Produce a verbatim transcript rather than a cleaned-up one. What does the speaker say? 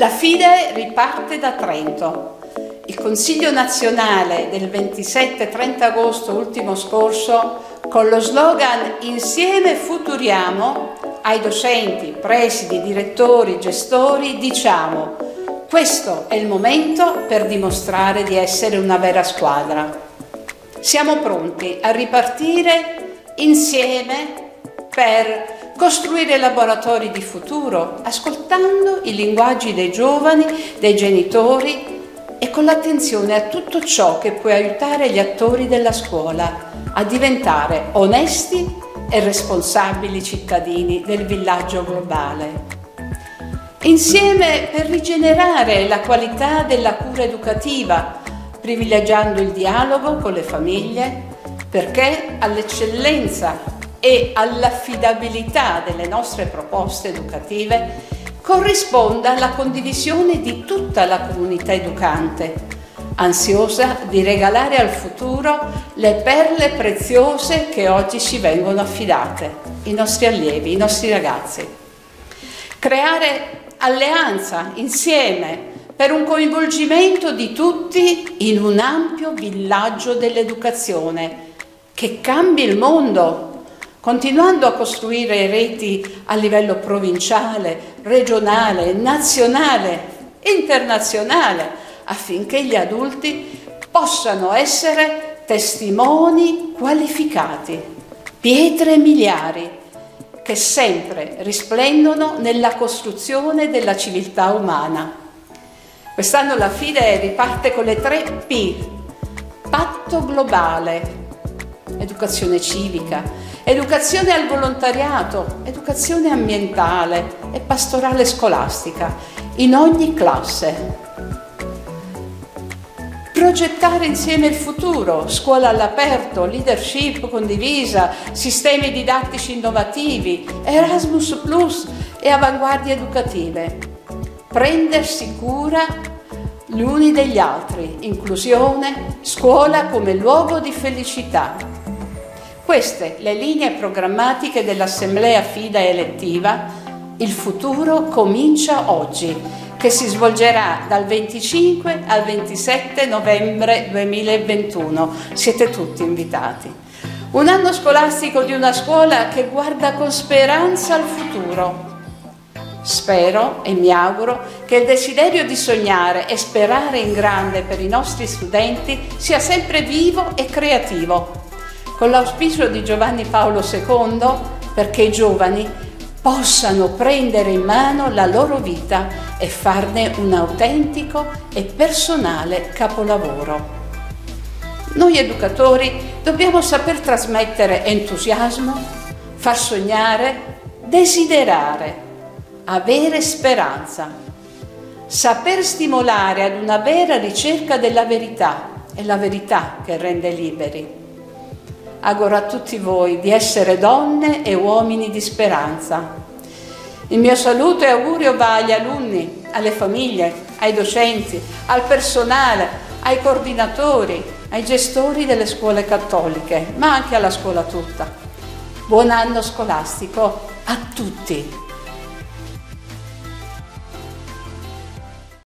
La FIDE riparte da Trento. Il Consiglio nazionale del ventisette trenta agosto ultimo scorso, con lo slogan "Insieme futuriamo", ai docenti, presidi, direttori, gestori diciamo: questo è il momento per dimostrare di essere una vera squadra. Siamo pronti a ripartire insieme per costruire laboratori di futuro, ascoltando i linguaggi dei giovani, dei genitori e con l'attenzione a tutto ciò che può aiutare gli attori della scuola a diventare onesti e responsabili cittadini del villaggio globale. Insieme per rigenerare la qualità della cura educativa, privilegiando il dialogo con le famiglie, perché all'eccellenza e all'affidabilità delle nostre proposte educative corrisponda la condivisione di tutta la comunità educante, ansiosa di regalare al futuro le perle preziose che oggi ci vengono affidate, i nostri allievi, i nostri ragazzi. Creare alleanza insieme per un coinvolgimento di tutti in un ampio villaggio dell'educazione che cambi il mondo, continuando a costruire reti a livello provinciale, regionale, nazionale, internazionale, affinché gli adulti possano essere testimoni qualificati, pietre miliari, che sempre risplendono nella costruzione della civiltà umana. Quest'anno la FIDE riparte con le tre P: patto globale, educazione civica, educazione al volontariato, educazione ambientale e pastorale scolastica in ogni classe. Progettare insieme il futuro, scuola all'aperto, leadership condivisa, sistemi didattici innovativi, Erasmus plus e avanguardie educative. Prendersi cura gli uni degli altri, inclusione, scuola come luogo di felicità. Queste le linee programmatiche dell'Assemblea FIDE elettiva. Il futuro comincia oggi, che si svolgerà dal venticinque al ventisette novembre duemilaventuno. Siete tutti invitati. Un anno scolastico di una scuola che guarda con speranza al futuro. Spero e mi auguro che il desiderio di sognare e sperare in grande per i nostri studenti sia sempre vivo e creativo, con l'auspicio di Giovanni Paolo secondo perché i giovani possano prendere in mano la loro vita e farne un autentico e personale capolavoro. Noi educatori dobbiamo saper trasmettere entusiasmo, far sognare, desiderare, avere speranza, saper stimolare ad una vera ricerca della verità, è la verità che rende liberi. Auguro a tutti voi di essere donne e uomini di speranza. Il mio saluto e augurio va agli alunni, alle famiglie, ai docenti, al personale, ai coordinatori, ai gestori delle scuole cattoliche, ma anche alla scuola tutta. Buon anno scolastico a tutti!